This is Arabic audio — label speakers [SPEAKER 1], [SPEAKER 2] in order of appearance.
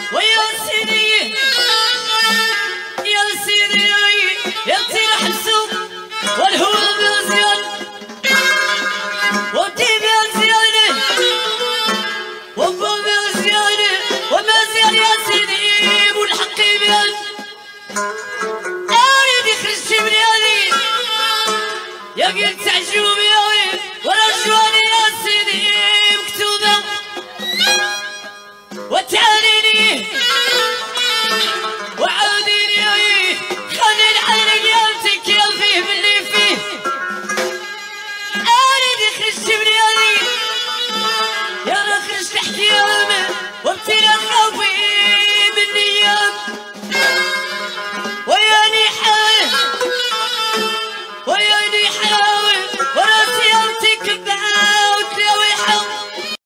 [SPEAKER 1] ويا سيدي يا سيدي يا سيدي حسوب والهول مزيان وبتيب يا زيانة وبوب يا زيانة ومزيان يا سيدي والحق بيان اريد يخرج بنياني يا قلت عجوب يا